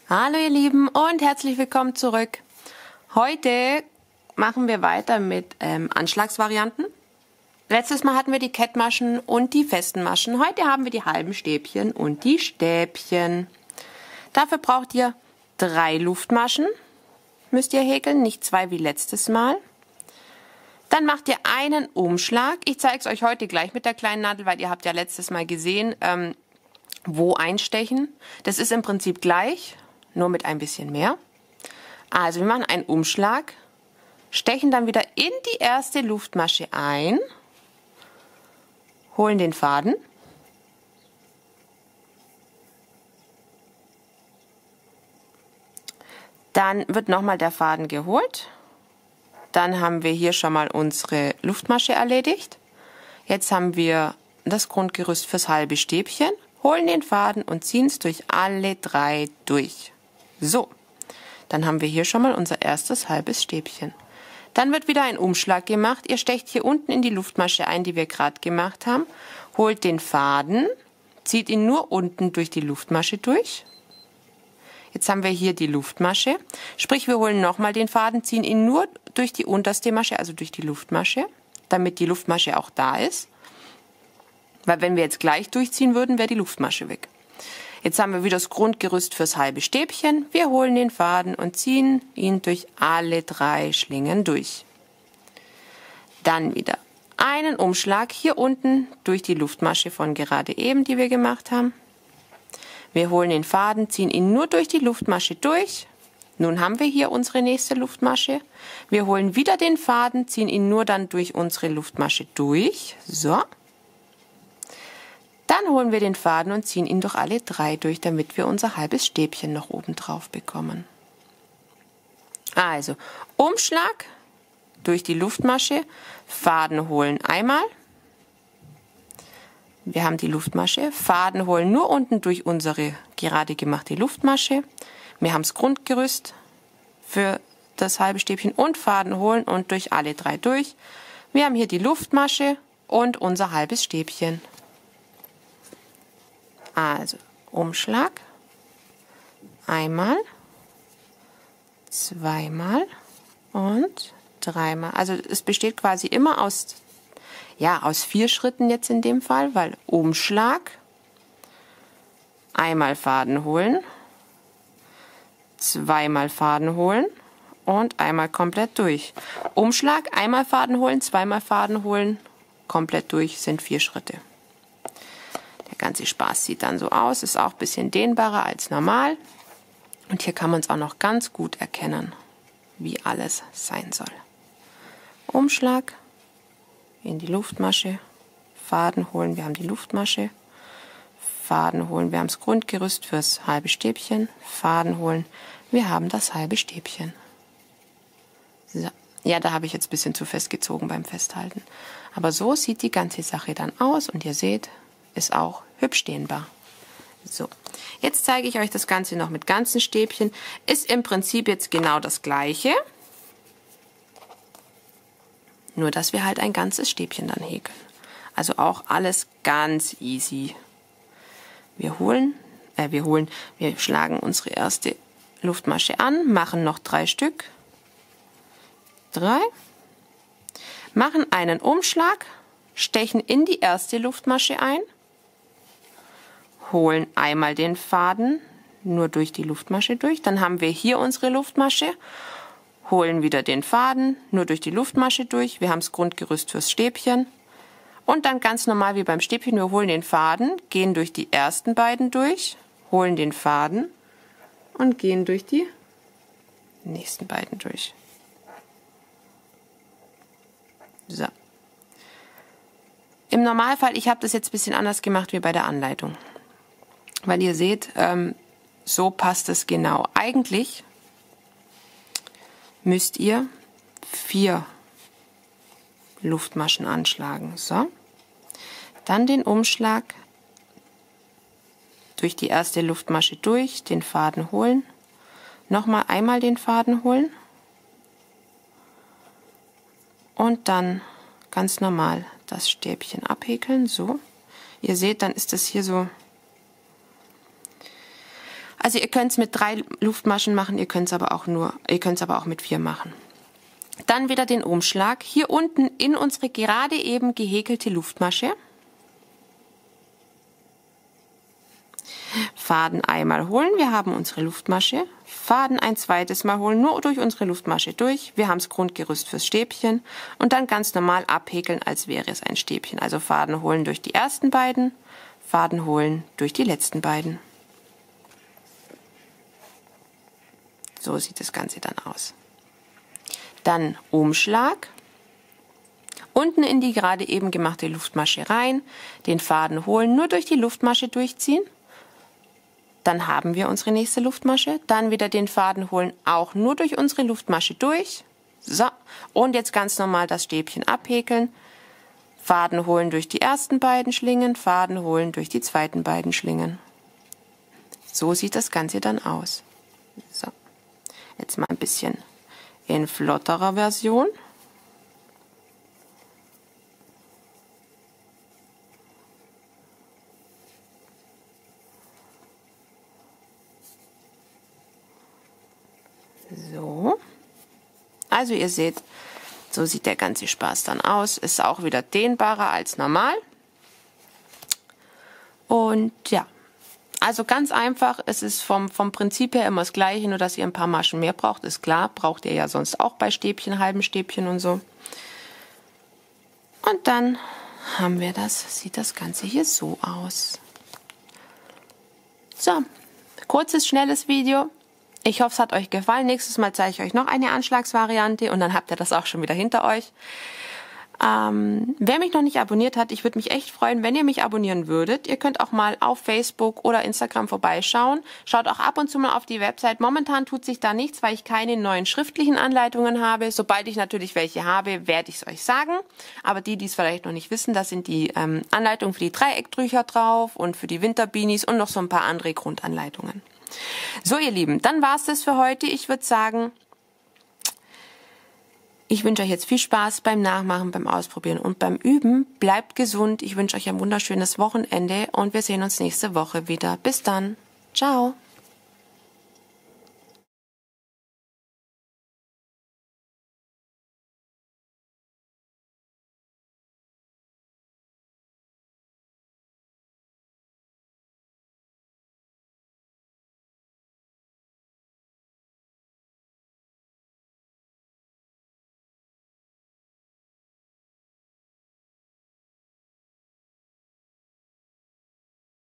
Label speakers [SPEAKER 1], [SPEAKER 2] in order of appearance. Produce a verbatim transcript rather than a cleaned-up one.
[SPEAKER 1] Hallo ihr Lieben und herzlich willkommen zurück. Heute machen wir weiter mit ähm, Anschlagsvarianten. Letztes Mal hatten wir die Kettmaschen und die festen Maschen. Heute haben wir die halben Stäbchen und die Stäbchen. Dafür braucht ihr drei Luftmaschen. Müsst ihr häkeln, nicht zwei wie letztes Mal. Dann macht ihr einen Umschlag. Ich zeige es euch heute gleich mit der kleinen Nadel, weil ihr habt ja letztes Mal gesehen, ähm, wo einstechen. Das ist im Prinzip gleich, nur mit ein bisschen mehr. Also wir machen einen Umschlag, stechen dann wieder in die erste Luftmasche ein, holen den Faden, dann wird nochmal der Faden geholt, dann haben wir hier schon mal unsere Luftmasche erledigt. Jetzt haben wir das Grundgerüst fürs halbe Stäbchen, holen den Faden und ziehen es durch alle drei durch. So, dann haben wir hier schon mal unser erstes halbes Stäbchen. Dann wird wieder ein Umschlag gemacht. Ihr stecht hier unten in die Luftmasche ein, die wir gerade gemacht haben, holt den Faden, zieht ihn nur unten durch die Luftmasche durch. Jetzt haben wir hier die Luftmasche, sprich wir holen nochmal den Faden, ziehen ihn nur durch die unterste Masche, also durch die Luftmasche, damit die Luftmasche auch da ist. Weil wenn wir jetzt gleich durchziehen würden, wäre die Luftmasche weg. Jetzt haben wir wieder das Grundgerüst fürs halbe Stäbchen. Wir holen den Faden und ziehen ihn durch alle drei Schlingen durch. Dann wieder einen Umschlag hier unten durch die Luftmasche von gerade eben, die wir gemacht haben. Wir holen den Faden, ziehen ihn nur durch die Luftmasche durch. Nun haben wir hier unsere nächste Luftmasche. Wir holen wieder den Faden, ziehen ihn nur dann durch unsere Luftmasche durch. So. Dann holen wir den Faden und ziehen ihn durch alle drei durch, damit wir unser halbes Stäbchen noch oben drauf bekommen. Also, Umschlag durch die Luftmasche, Faden holen einmal. Wir haben die Luftmasche, Faden holen nur unten durch unsere gerade gemachte Luftmasche. Wir haben das Grundgerüst für das halbe Stäbchen und Faden holen und durch alle drei durch. Wir haben hier die Luftmasche und unser halbes Stäbchen. Also Umschlag, einmal, zweimal und dreimal. Also es besteht quasi immer aus, ja, aus vier Schritten jetzt in dem Fall, weil Umschlag, einmal Faden holen, zweimal Faden holen und einmal komplett durch. Umschlag, einmal Faden holen, zweimal Faden holen, komplett durch sind vier Schritte. Der ganze Spaß sieht dann so aus, ist auch ein bisschen dehnbarer als normal. Und hier kann man es auch noch ganz gut erkennen, wie alles sein soll. Umschlag, in die Luftmasche, Faden holen, wir haben die Luftmasche, Faden holen, wir haben das Grundgerüst fürs halbe Stäbchen, Faden holen, wir haben das halbe Stäbchen. So. Ja, da habe ich jetzt ein bisschen zu fest gezogen beim Festhalten. Aber so sieht die ganze Sache dann aus und ihr seht, ist auch hübsch dehnbar. So, jetzt zeige ich euch das Ganze noch mit ganzen Stäbchen. Ist im Prinzip jetzt genau das Gleiche. Nur, dass wir halt ein ganzes Stäbchen dann häkeln. Also auch alles ganz easy. Wir holen, äh, wir holen, wir schlagen unsere erste Luftmasche an, machen noch drei Stück. Drei. Machen einen Umschlag, stechen in die erste Luftmasche ein. Holen einmal den Faden nur durch die Luftmasche durch. Dann haben wir hier unsere Luftmasche. Holen wieder den Faden nur durch die Luftmasche durch. Wir haben das Grundgerüst fürs Stäbchen. Und dann ganz normal wie beim Stäbchen. Wir holen den Faden, gehen durch die ersten beiden durch, holen den Faden und gehen durch die nächsten beiden durch. So. Im Normalfall, ich habe das jetzt ein bisschen anders gemacht wie bei der Anleitung. Weil ihr seht, ähm, so passt es genau. Eigentlich müsst ihr vier Luftmaschen anschlagen. So. Dann den Umschlag durch die erste Luftmasche durch, den Faden holen. Nochmal einmal den Faden holen. Und dann ganz normal das Stäbchen abhäkeln. So. Ihr seht, dann ist das hier so. Also ihr könnt es mit drei Luftmaschen machen, ihr könnt es aber auch nur, ihr könnt es aber auch mit vier machen. Dann wieder den Umschlag. Hier unten in unsere gerade eben gehäkelte Luftmasche. Faden einmal holen, wir haben unsere Luftmasche. Faden ein zweites Mal holen, nur durch unsere Luftmasche durch. Wir haben das Grundgerüst fürs Stäbchen. Und dann ganz normal abhäkeln, als wäre es ein Stäbchen. Also Faden holen durch die ersten beiden, Faden holen durch die letzten beiden. So sieht das Ganze dann aus. Dann Umschlag. Unten in die gerade eben gemachte Luftmasche rein, den Faden holen, nur durch die Luftmasche durchziehen. Dann haben wir unsere nächste Luftmasche. Dann wieder den Faden holen, auch nur durch unsere Luftmasche durch. So, und jetzt ganz normal das Stäbchen abhäkeln. Faden holen durch die ersten beiden Schlingen, Faden holen durch die zweiten beiden Schlingen. So sieht das Ganze dann aus. So, jetzt mal ein bisschen in flotterer Version. So, also ihr seht, so sieht der ganze Spaß dann aus. Ist auch wieder dehnbarer als normal. Und ja, also ganz einfach, es ist vom, vom Prinzip her immer das Gleiche, nur dass ihr ein paar Maschen mehr braucht, ist klar. Braucht ihr ja sonst auch bei Stäbchen, halben Stäbchen und so. Und dann haben wir das, sieht das Ganze hier so aus. So, kurzes, schnelles Video. Ich hoffe, es hat euch gefallen. Nächstes Mal zeige ich euch noch eine Anschlagsvariante und dann habt ihr das auch schon wieder hinter euch. Ähm, wer mich noch nicht abonniert hat, ich würde mich echt freuen, wenn ihr mich abonnieren würdet. Ihr könnt auch mal auf Facebook oder Instagram vorbeischauen. Schaut auch ab und zu mal auf die Website. Momentan tut sich da nichts, weil ich keine neuen schriftlichen Anleitungen habe. Sobald ich natürlich welche habe, werde ich es euch sagen. Aber die, die es vielleicht noch nicht wissen, da sind die ähm, Anleitungen für die Dreiecktrücher drauf und für die Winterbeanies und noch so ein paar andere Grundanleitungen. So, ihr Lieben, dann war's das für heute. Ich würde sagen, ich wünsche euch jetzt viel Spaß beim Nachmachen, beim Ausprobieren und beim Üben. Bleibt gesund. Ich wünsche euch ein wunderschönes Wochenende und wir sehen uns nächste Woche wieder. Bis dann. Ciao.